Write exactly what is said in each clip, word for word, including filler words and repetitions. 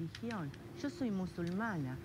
religión. Yo soy musulmana.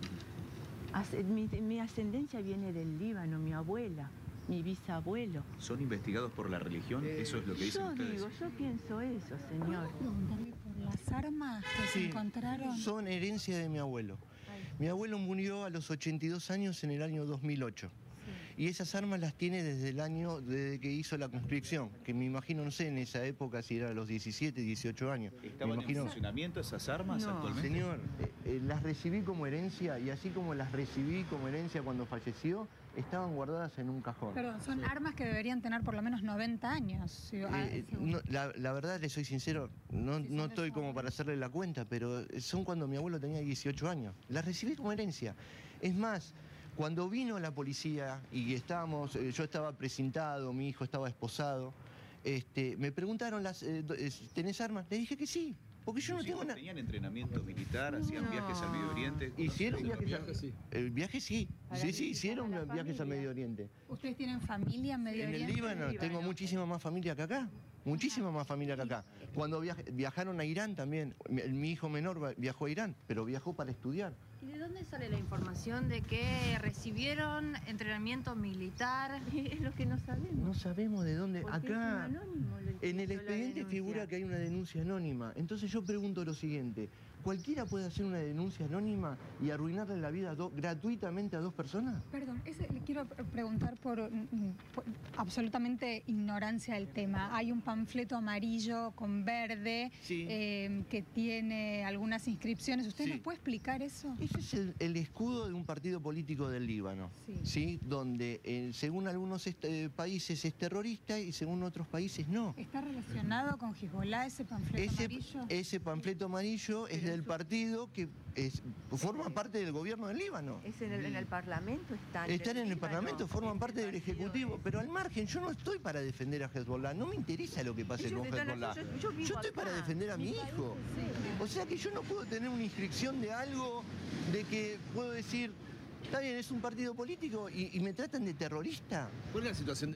As- Mi, mi ascendencia viene del Líbano, mi abuela, mi bisabuelo. ¿Son investigados por la religión? Eh, Eso es lo que dicen Yo ustedes. digo, yo pienso eso, señor. ¿Puedo preguntarle por las armas que se Sí, encontraron? son herencia de mi abuelo. Mi abuelo murió a los ochenta y dos años en el año dos mil ocho. Y esas armas las tiene desde el año desde que hizo la conscripción, que me imagino, no sé, en esa época si era a los diecisiete, dieciocho años. ¿Estaban me en imagino... funcionamiento esas armas No. actualmente? Señor, eh, eh, las recibí como herencia y así como las recibí como herencia cuando falleció, estaban guardadas en un cajón. Perdón, son armas que deberían tener por lo menos noventa años. Sí, ah, Eh, según- no, la, la verdad, le soy sincero, no, Sí, son no de estoy su como abuelo. para hacerle la cuenta, pero son cuando mi abuelo tenía dieciocho años. Las recibí como herencia. Es más, cuando vino la policía y estábamos, eh, yo estaba precintado, mi hijo estaba esposado, este, me preguntaron, las, eh, do- eh, ¿tenés armas? Le dije que sí, porque yo no ¿Sus tengo hijos nada. tenían entrenamiento militar? ¿Hacían No. viajes al Medio Oriente? ¿Hicieron ¿Conocen viajes? los al- El viaje sí, Para sí, sí, visitar hicieron a la viajes al familia. Medio Oriente. ¿Ustedes tienen familia en Medio En el Oriente? Líbano Líbano. tengo muchísima más familia que acá, muchísima más familia que acá. Cuando viaj- viajaron a Irán también, mi, mi hijo menor va- viajó a Irán, pero viajó para estudiar. ¿Y de dónde sale la información de que recibieron entrenamiento militar? Es lo que no sabemos. No sabemos de dónde, Porque es acá... un anónimo el que En el hizo la expediente denuncia. figura que hay una denuncia anónima. Entonces yo pregunto lo siguiente, ¿cualquiera puede hacer una denuncia anónima y arruinarle la vida a do- gratuitamente a dos personas? Perdón, ese- le quiero pre- preguntar por, mm, por absolutamente ignorancia del tema. Hay un panfleto amarillo con verde Sí. eh, que tiene algunas inscripciones. ¿Usted Sí. nos puede explicar eso? Ese es el, el escudo de un partido político del Líbano, Sí. ¿sí? Donde eh, según algunos este, países es terrorista y según otros países no. ¿Está relacionado con Hezbollah ese panfleto Ese, amarillo? ese panfleto amarillo es del partido que es, forma parte del gobierno del Líbano. Es en el, en el Parlamento, están. Están en el Líbano, Parlamento, forman es parte el del partido Ejecutivo, ese. pero al margen, yo no estoy para defender a Hezbollah, no me interesa lo que pase Ellos con están aquí, Hezbollah. yo- yo vivo Yo estoy acá. para defender a mi hijo. O sea que yo no puedo tener una inscripción de algo de que puedo decir, está bien, es un partido político y, y me tratan de terrorista. ¿Cuál es la situación?